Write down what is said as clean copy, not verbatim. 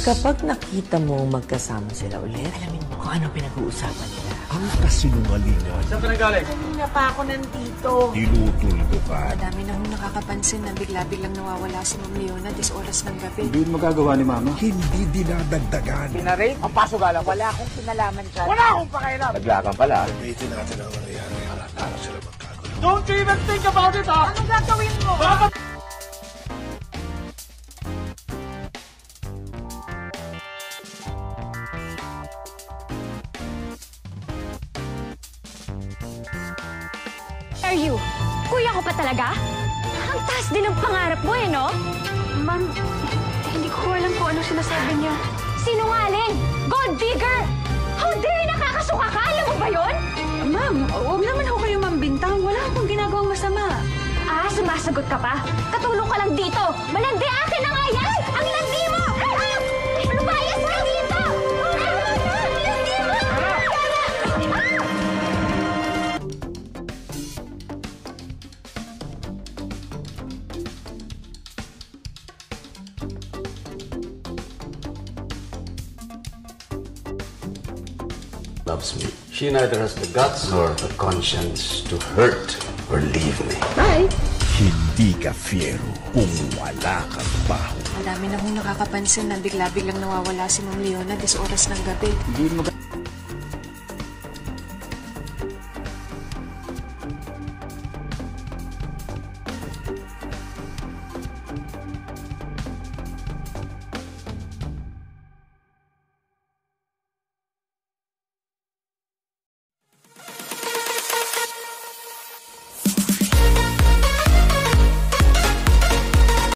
Kapag nakita mo magkasama sila ulit, alamin mo kung ano pinag-uusapan nila. Ang kasinungalingan. Saan ka nagaling? Kanina pa ako nandito. Tinutuldukan. Madami na hong nakakapansin na bigla-biglang nawawala si Ma'am Leona des oras ng gabi. Hindi magagawa ni Mama. Hindi dinadagdagan. Pinarate? Ang pasugala. Wala akong kinalaman dyan. Wala akong pakialam. Naglakan pala. Gamitin natin ang nangyayari para sila magkagulo. Don't you even think about it, ha? Anong gagawin mo? Bakit? Are you? Kuya ko pa talaga? Ang taas din ng pangarap mo eh, no? Ma'am, hindi ko alam kung ano sinasabi niya. Sinungaling! Gold digger! How dare nakakasuka ka? Alam mo ba yun? Ma'am, huwag naman ho kayo mambintang. Wala akong ginagawang masama. Ah, sumasagot ka pa? Katulong ka lang dito! Malandi akin na nga yan! Ang landi mo! Ah! Lumayas ka dito! Landi mo! Loves me. She neither has the guts nor the conscience to hurt or leave me. Hindi ka fiero kung wala kang baho. Madami na hong nakakapansin na bigla-biglang nawawala si Ma'am Leona des oras ng gabi. Hindi